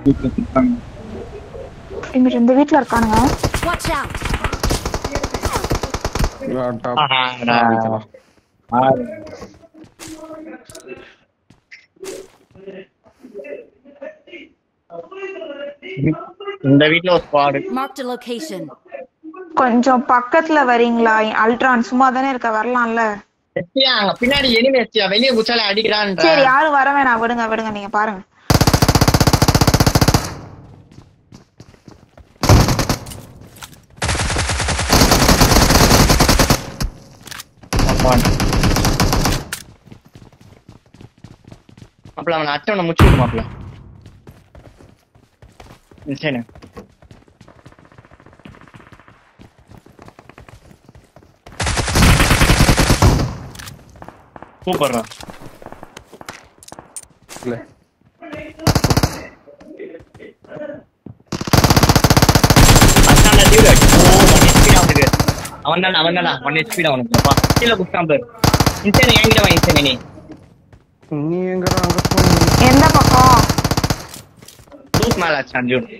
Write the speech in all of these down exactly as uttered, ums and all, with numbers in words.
இங்க இந்த வீட்ல இருக்கானுங்க. Watch out. இந்த வீட்ல ஒரு ஸ்குவாட். Marked a location. கொஞ்சம் பக்கத்துல வரீங்களா? அல்ட்ரான் சும்மா தானே இருக்க, வரலாம்ல. எத்தியா அங்க பின்னாடி எனிமி எத்தியா வெளிய குச்சால அடிக்குறான்ற. சரி யாரும் வர வேணாம், விடுங்க விடுங்க, நீங்க பாருங்க. மாப்ள அவன அட்டவன முச்சிடு மாப்ள. நிச்சயமே. சூப்பர்ரா. இல்ல. அசான டியூட். ஓ ஒன் ஹெச்பி அவனுக்கு. அவன்தான் அவன்தான் ஒன் ஹெச்பி அவனுக்கு. பா கீழ குஸ்டாம் பேர். இன்சேனே எங்கடா வா இன்சேனே நீ. நீ எங்கடா அங்க போற? எந்த பக்கம்? ரூட் மேல அச்சான் டியூட்.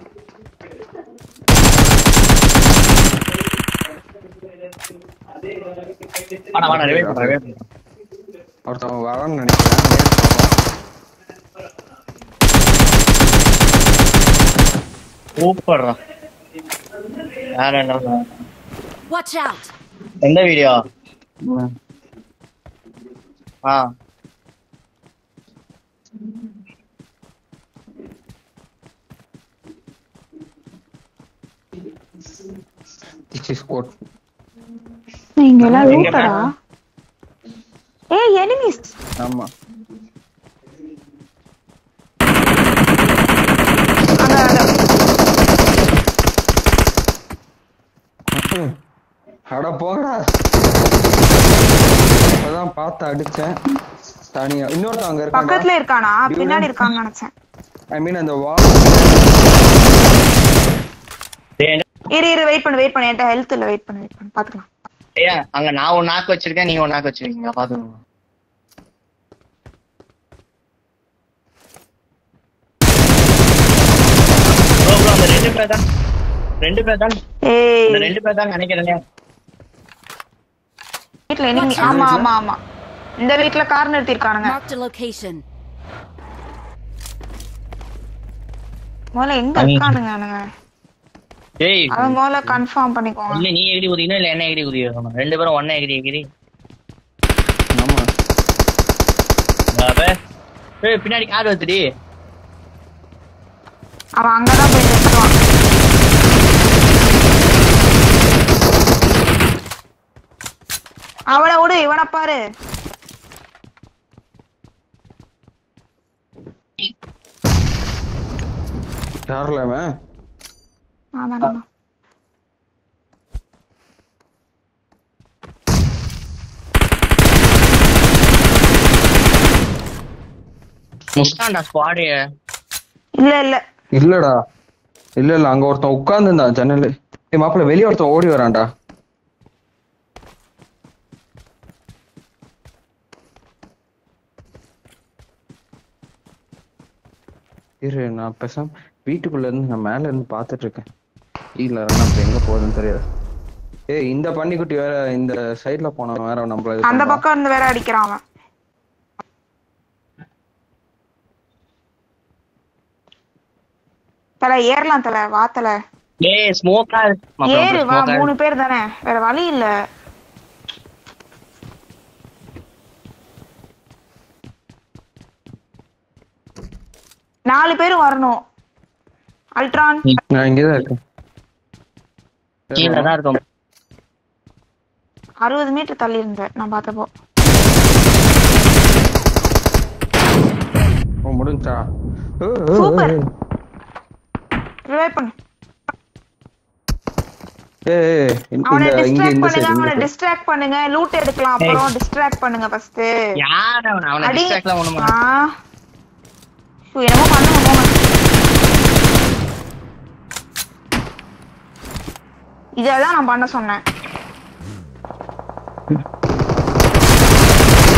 வாடா வாடா ரிவைவ் பண்ணு ரிவைவ் பண்ணு. ஒருத்தன் வரன்னு நினைக்கிறேன். சூப்பர்ரா. யார என்ன? Watch out. எந்த வீடியோ? ஆ. This is good. நீங்க எல்லாம் லூட்டடா? ஏய் எனிமீஸ். ஆமா. அட போங்கடா. அதான் பார்த்து அடிச்சேன். தனியா இன்னொருத்தன் அங்க இருக்கான். பக்கத்துல இருக்கானா? பின்னாடி இருக்கான்னு நினைச்சேன். ஐ மீன் அந்த வால். இரு இரு வெயிட் பண்ணு வெயிட் பண்ணு, என்கிட்ட ஹெல்த் இல்ல, வெயிட் பண்ணு வெயிட் பண்ணு பாத்துக்கலாம். ஏய் அங்க நான் ஒரு நாக்கு வச்சிருக்கேன், நீங்க ஒரு நாக்கு வச்சிருக்கீங்க, பாத்துக்கோங்க. ப்ரோ ப்ரோ அந்த ரெண்டு பேர் தான் ரெண்டு பேர் தான் ஏய் இந்த ரெண்டு பேர் தான் நினைக்கிறேன். வீட்ல எனிமி. ஆமா ஆமா ஆமா, இந்த வீட்ல கார் நிறுத்தி இருக்கானுங்க. Marked a location. மொல்ல எங்க இருக்கானுங்க? ஏய் அத மொல்ல கன்ஃபார்ம் பண்ணிக்கோங்க. இல்ல நீ எகிரி குதினா இல்ல என்ன எகிரி குதியணும், ரெண்டு பேரும் ஒண்ணே எகிரி எகிரி. ஆமா பாபே ஏய் பின்னாடி கார் வந்துடி. அவன் அங்கதான் போய் நிறுத்துவான். அவனை விடு, இவனை பாரு. யாருல அவன்? ஆமா ஆமா முஸ்டான்டா ஸ்குவாட். இல்ல இல்ல இல்லடா இல்ல இல்ல அங்க ஒருத்தன் உட்கார்ந்து இருந்தான் ஜன்னல். ஏய் மாப்பிள்ள வெளிய ஒருத்தன் ஓடி வரான்டா. இரு நான் பேசாம வீட்டுக்குள்ள இருந்து நான் மேல இருந்து பாத்துட்டு இருக்கேன். இல்ல நம்ம எங்க போறதுன்னு தெரியாது. ஏய் இந்த பன்னிக்குட்டி வேற இந்த சைடுல போனா வேற நம்மள அந்த பக்கம் இருந்து வேற அடிக்கிறான் அவன். தல ஏறலாம் தல, வா தல. ஏய் ஸ்மோக்கா ஏறு வா, மூணு பேர் தானே, வேற வழி இல்ல. நாலு பேரும் வரணும். அல்ட்ரான் நான் இங்க தான் இருக்கேன். கீழ தான் இருக்கோம். அறுபது மீட்டர் தள்ளி இருந்தேன் நான் பார்த்தப்போ. ஓ முடிஞ்சா? சூப்பர். ரிவைவ் பண்ணு. ஏய் அவனை இந்த இங்க டிஸ்ட்ராக்ட் இந்த பண்ணுங்க, அவனை சைடு டிஸ்ட்ராக்ட் பண்ணுங்க, லூட் எடுக்கலாம். அப்புறம் டிஸ்ட்ராக்ட் பண்ணுங்க ஃபர்ஸ்ட். யார் அவன அவன டிஸ்ட்ராக்ட்லாம் பண்ணுமா? ஆ ஷூ என்னமோ பண்ணுங்க போங்க. இதெல்லாம் நான் பண்ண சொன்னேன்.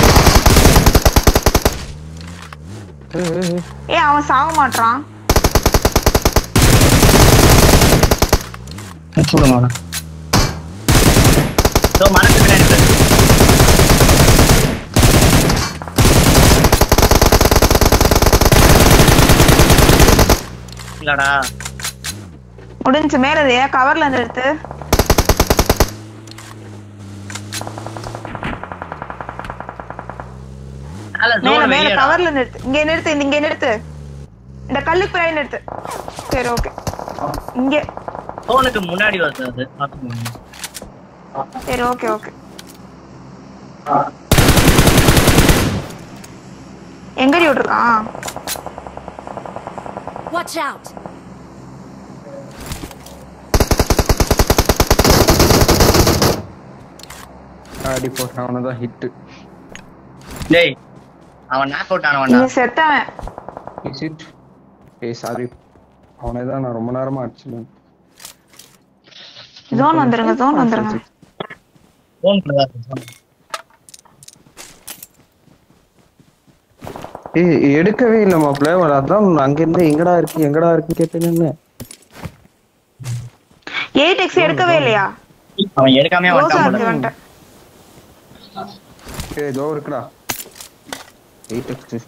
ஏய் அவன் சாக மாட்டான். சொல்லுங்க சோ மரத்து பின்னாடி சார் இல்லடா முடிஞ்சு மேல ஏன் கவர்ல நிறுத்து. மேல மேல கவர்ல நிறுத்து. இங்க நிறுத்து, இங்க நிறுத்து. இந்த கல்லுக்கு பின்னாடி நிறுத்து. சரி ஓகே. இங்க போனுக்கு முன்னாடி வருது அது பாத்துக்கோங்க. சரி ஓகே ஓகே. எங்க ஓடுறான்? Watch out. அடி போட்டானே தான் ஹிட். டேய் அவன் நாக் அவுட் ஆனவனா? நீ செத்தவன். Is it? ஏய் சாரி. அவனே தான் நான் ரொம்ப நேரமா அடிச்சேன். ஜோன் வந்துருங்க, ஜோன் வந்துருங்க. ஜோன் குள்ள தான். ஏய் எடுக்கவே இல்ல மாப்ள. அதான் அங்க இருந்து எங்கடா இருக்கு எங்கடா இருக்கு கேட்டேன்னு. எயிட் எக்ஸ் எடுக்கவே இல்லையா? அவன் எடுக்காம வந்துட்டான். ஏய் இதோ இருக்குடா. Eight X.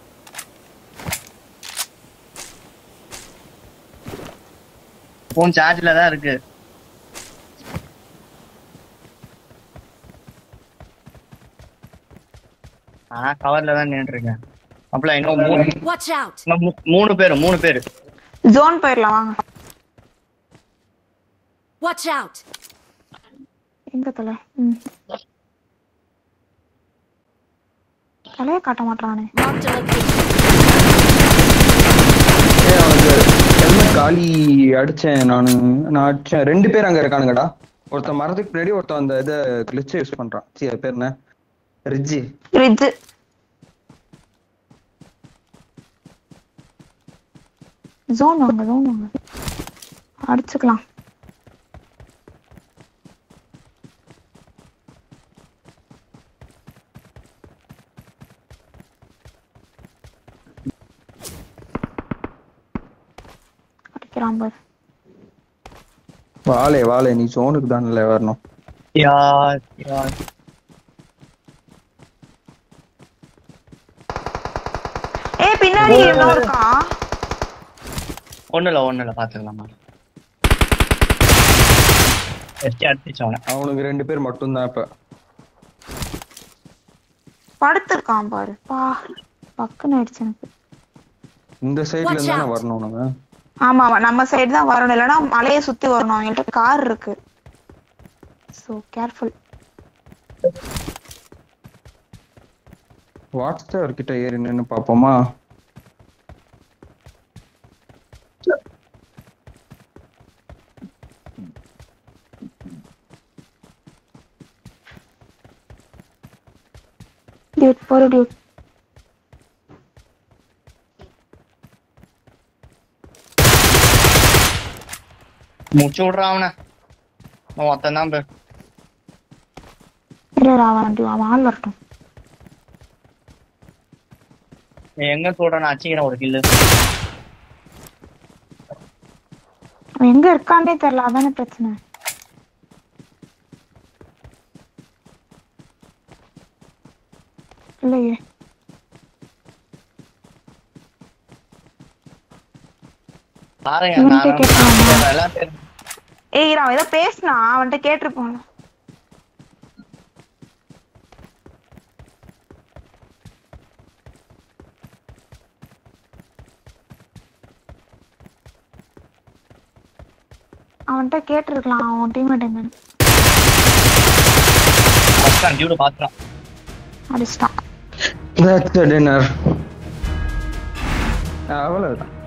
போன் சார்ஜ்ல தான் இருக்கு. ஆ கவர்ல தான் நின்னுட்டு இருக்கேன். அப்பல இன்னும் மூணு Watch out. மூணு பேர் மூணு பேர் ஜோன் போயிரலாம் வாங்க. Watch out. எங்க தல? ம். தலைய காட்ட மாட்டானே. Mark the location. ஏய் அவனுக்கு ஹெல்மெட் காலி அடிச்சேன் நானு. நான் அடிச்சேன். ரெண்டு பேர் அங்க இருக்கானுங்கடா. ஒருத்தன் மரத்துக்கு பின்னாடி ஒருத்தன் அந்த இத கிளிட்ச் யூஸ் பண்றான். சீ அது பேர் என்ன? ரிட்ஜ். ரிட்ஜ். ஜோன் வாங்க, ஜோன் வாங்க. அடிச்சுக்கலாம். அடிக்கிறான் பாரு. வாலே வாலே நீ ஜோனுக்கு தானே வரணும். யார் யார் ஏய் பின்னாடி என்ன இருக்கான்? ஒண்ணுல ஒண்ணுல பாத்துக்கலாமா? எஸ்டி அடிச்சவன. அவனுக்கு ரெண்டு பேர் மட்டும் தான் இப்ப. படுத்துர்க்கான் பாரு. பா பக்கன ஆயிடுச்சு எனக்கு. இந்த சைடுல இருந்து தான வரணும் நாம. ஆமா ஆமா நம்ம சைடு தான் வரணும், இல்லனா மலையை சுத்தி வரணும். அவங்கள்ட்ட கார் இருக்கு. So careful. வாட்ச் டவர் கிட்ட ஏறி நின்னு பாப்போமா? டியூட் போடு டியூட். மூச்சு விடுறான் அவனை. அவன் ஒருத்தன் தான் பேர். இல்ல அவன் அவன் ஆள் வரட்டும். எங்க சொல்றான் அச்சிக்கிறேன் ஒரு கில்லு. அவன் எங்க இருக்கானே தெரியல, அதானே பிரச்சனை. இல்லையே பாருங்க எல்லாம் பேர். ஏய் அவன் ஏதோ பேசினா அவன்கிட்ட கேட்டிருப்போம்ல. அவன்கிட்ட கேட்டிருக்கலாம் அவன் டீம்மேட் எங்கன்னு. பாத்துறான் டியூட் பாத்துறான். அடிச்சிட்டான். That's the dinner. அவ்வளவுதான்.